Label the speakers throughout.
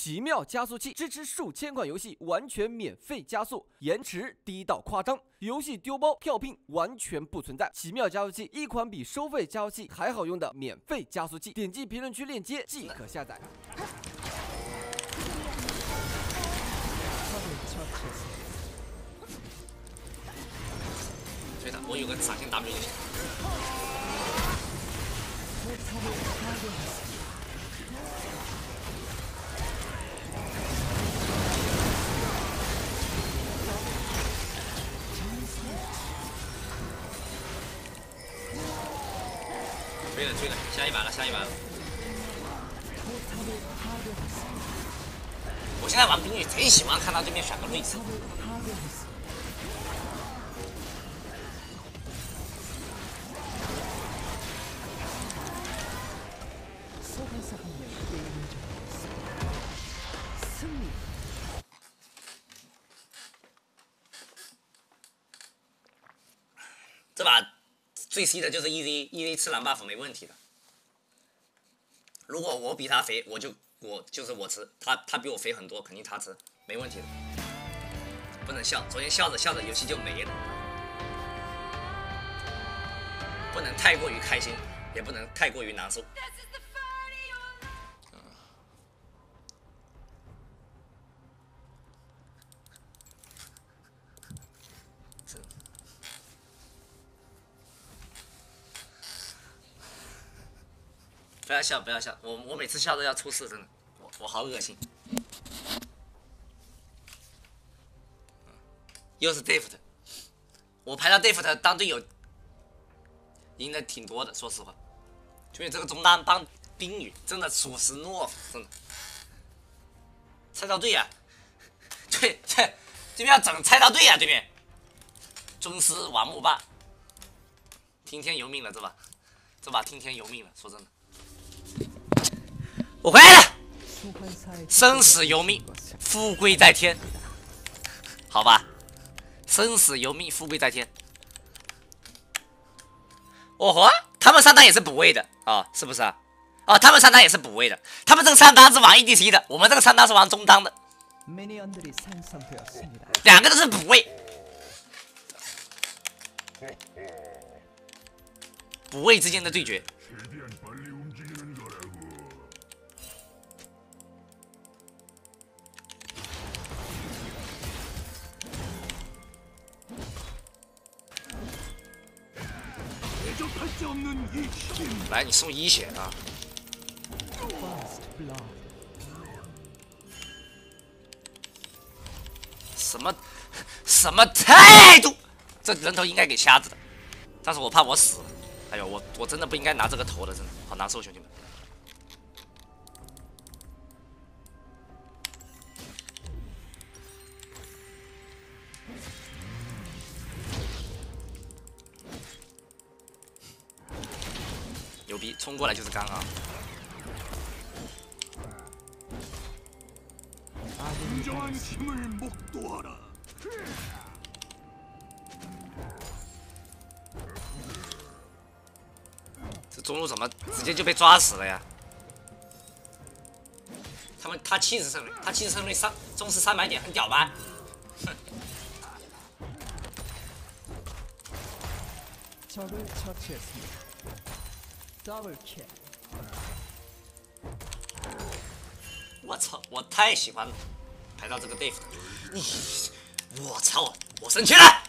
Speaker 1: 奇妙加速器支持数千款游戏完全免费加速，延迟低到夸张，游戏丢包跳pin完全不存在。奇妙加速器，一款比收费加速器还好用的免费加速器，点击评论区链接即可下载。
Speaker 2: 对的，我有个闪现 W 就行。追了追了，下一把了下一把了。我现在玩冰雨贼喜欢看他对面选个瑞兹。 这把最 C 的就是 EZ 吃蓝 buff 没问题的。如果我比他肥，我就是我吃，他比我肥很多，肯定他吃，没问题的。不能笑，昨天笑着笑着游戏就没了。不能太过于开心，也不能太过于难受。 不要笑，不要笑，我每次笑都要出事，真的，我好恶心。又是 Deft， 我排到 Deft 当队友，赢的挺多的，说实话。因为这个中单帮冰雨真的属实懦夫，真的。菜刀队呀、对，这边要整菜刀队呀、对面。宗师王木霸，听天由命了，这把听天由命了，说真的。 我回来了，生死由命，富贵在天，好吧，生死由命，富贵在天。哦豁，他们上单也是补位的啊、哦，是不是啊？哦，他们上单也是补位的，他们这个上单是玩 EDC 的，我们这个上单是玩中单的，两个都是补位，补位之间的对决。 来，你送一血啊！什么态度？这人头应该给瞎子的，但是我怕我死。哎呦，我真的不应该拿这个头的，真的好难受，兄弟们。牛逼，冲过来就是刚啊！这中路怎么直接就被抓死了呀？他70胜率，他70胜率中是300点，很屌吧？哼。 我操！我太喜欢排到这个 Dave， 我操！我生气了！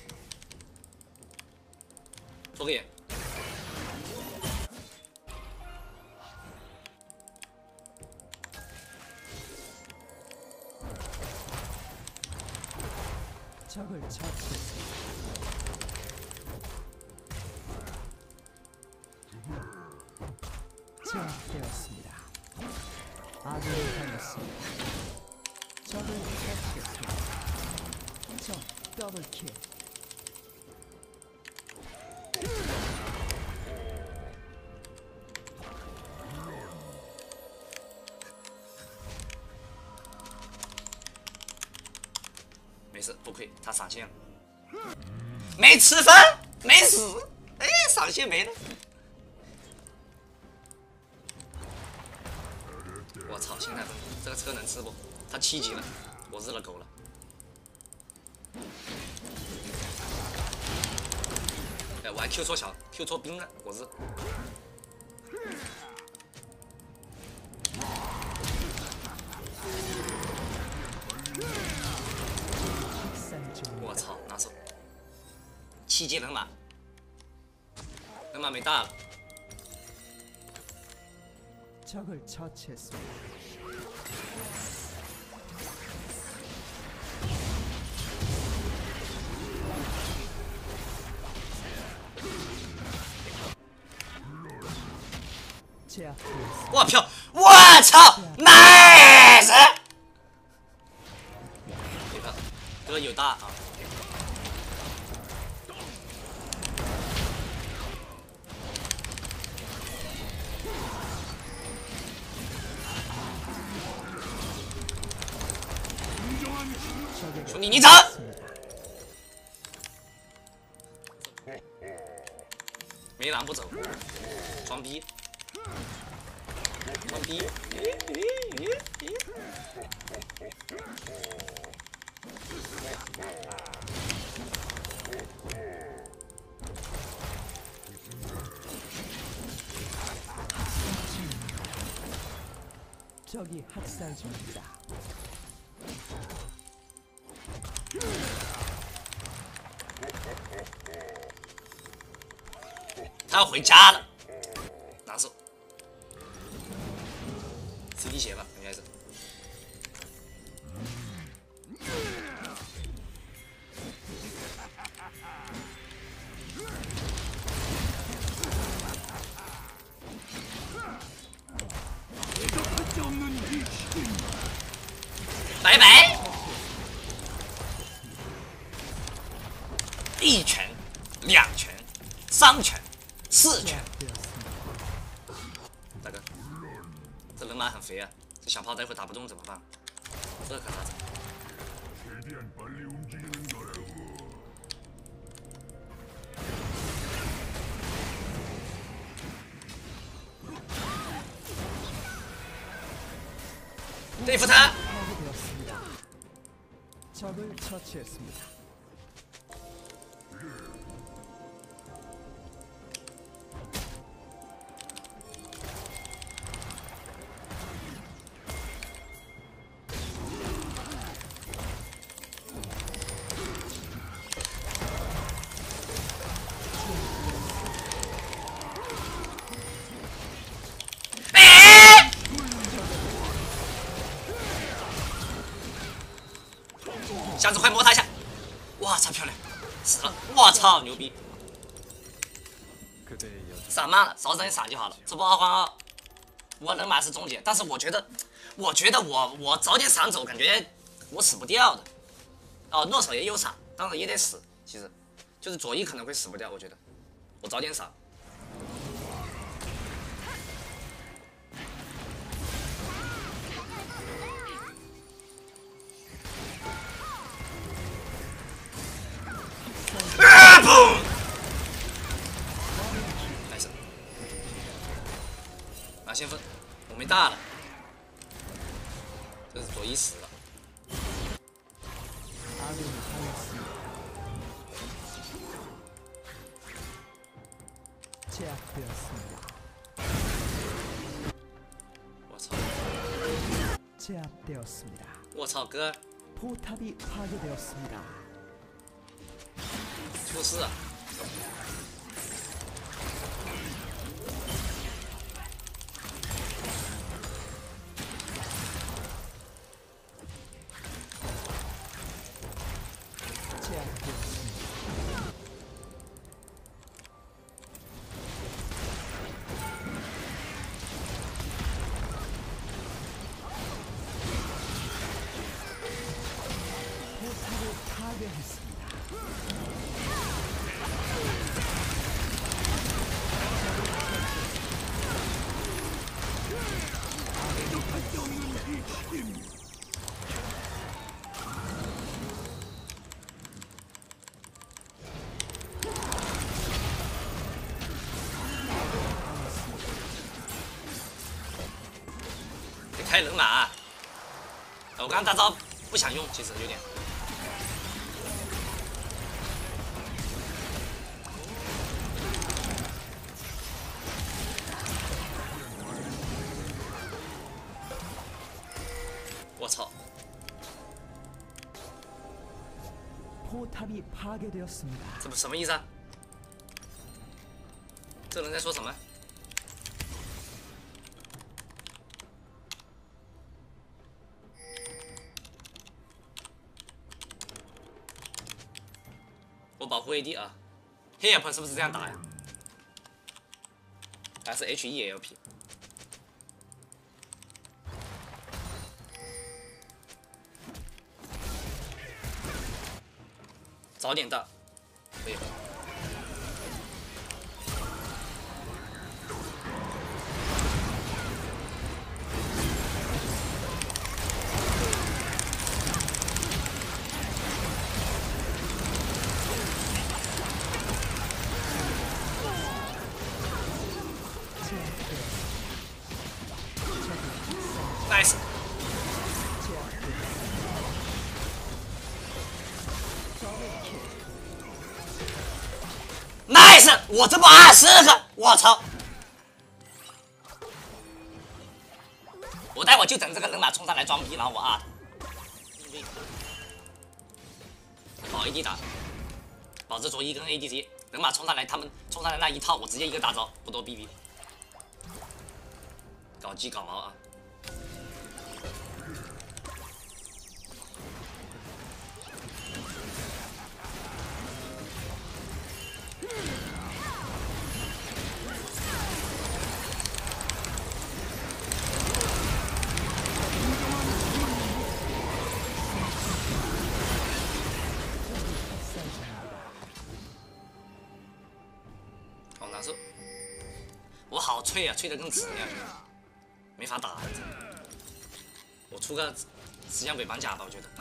Speaker 2: 做个眼。
Speaker 3: 제압되었습니다. 아군이 당했습니다. 적을 처치했습니다. 적 더블킬.
Speaker 2: 没事，不亏，他闪现了，没吃分，没死，哎，闪现没了。 我操，心态崩，这个车能吃不？他7级了，我日了狗了。哎，我还 Q 错兵了，我日。我操，拿手！7级人马，人马没大了。
Speaker 3: 적을 처치했습니다. 제압되었습니다.
Speaker 2: 我票！我操，nice！ 别看，这个有大啊！ 兄弟，你走！没狼不走，装逼，装逼！
Speaker 3: 적이 학살 중입니다.
Speaker 2: 他要回家了，难受。CD 血吧，应该是。拜拜。1拳、2拳、3拳、4拳。大哥，这人马很肥啊，这小炮待会打不动怎么办？这可咋整？ 对付他！
Speaker 3: 적을 처치했습니다.
Speaker 2: 箱子快摸他一下！哇操，漂亮！死了！我操，牛逼！闪慢了，少整点闪就好了。这波2换2，我人马是中间，但是我觉得我早点闪走，感觉我死不掉的。哦，诺手也有闪，当然也得死。其实，就是左翼可能会死不掉，我觉得。我早点闪。 没事，拿先锋，我没大了，这是左一死了。我操！
Speaker 3: 제압되었습니다.
Speaker 2: 我操，哥，
Speaker 3: 포탑이 파괴되었습니다.
Speaker 2: 出事啊！
Speaker 3: 파괴했습니다.
Speaker 2: 开人马。我刚刚大招不想用，其实有点。我操！
Speaker 3: 포탑이 파괴되었습니다.
Speaker 2: 这不什么意思啊？这人在说什么？我保护 AD 啊。黑眼盆是不是这样打呀？还是 HELP？ 早点到，可以。nice。 nice， 我这不20个，我操！我待会就等这个人马冲上来装逼，然后我他。保 AD 打，保着卓一跟 ADC， 人马冲上来，他们冲上来那一套，我直接一个大招，不多逼逼。搞鸡搞毛啊！ 好难受，我好脆啊，脆的跟纸一样，没法打。我出个石像鬼绑甲吧，我觉得。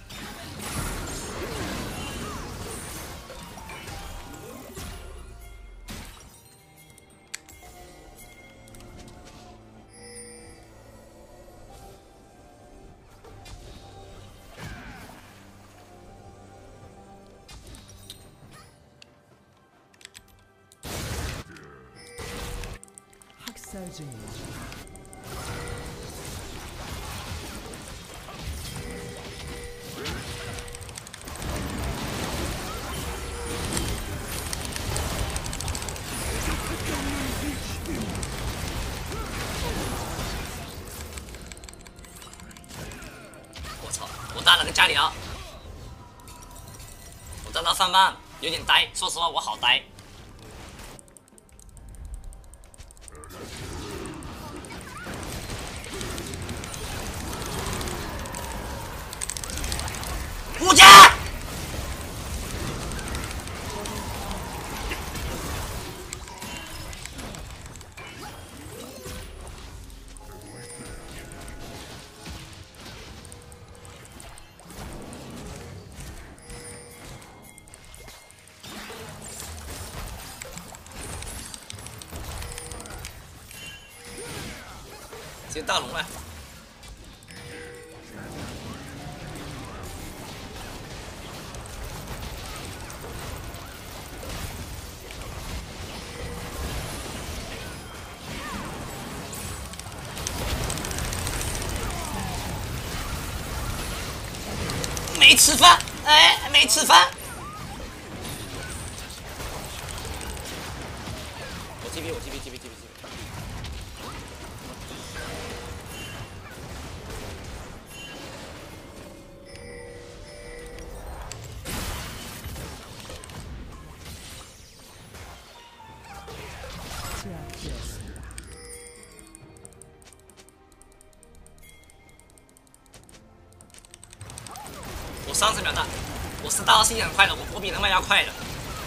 Speaker 3: 학살 중입니다.
Speaker 2: 我操！我大了个加里奥，我大到饭慢，有点呆。说实话，我好呆。 顾家，接大龙了。 没吃饭，哎，没吃饭。我 TP， 我 TP。我30秒大，我4大招是很快的，我比人们要快的。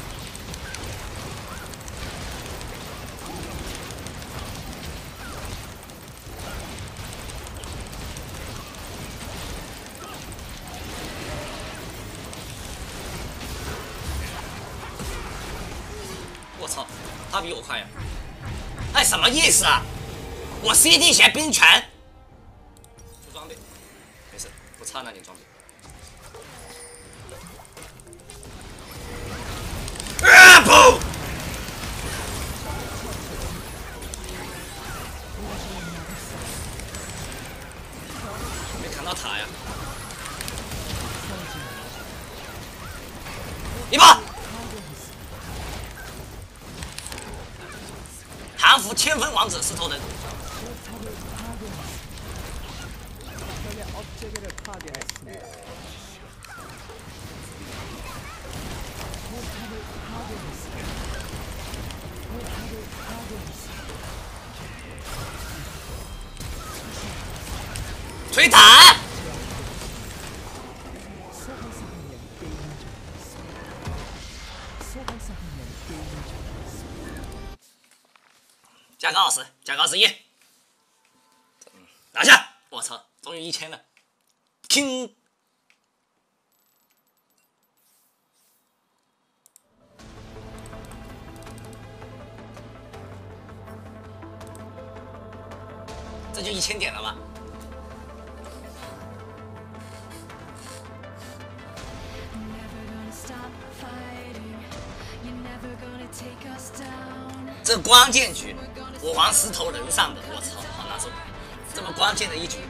Speaker 2: 我操，他比我快呀！哎，什么意思啊？我 CD 血冰拳， 装备，没事，不差那点装备。啊不！没看到他呀！一把！韩服千分王子石头人。
Speaker 3: 업체계를 파괴했습니다. 포탑을 파괴했습니다. 포탑을 파괴했습니다.
Speaker 2: 锤塔！
Speaker 3: 소환사하면 게임을 종료했습니다. 소환사하면 게임을 종료했습니다.
Speaker 2: 加个20，加个21，拿下！我操，终于1000了，听。这就1000点了吗？ 这关键局，我玩石头人上的，我操，好难受！这么关键的一局。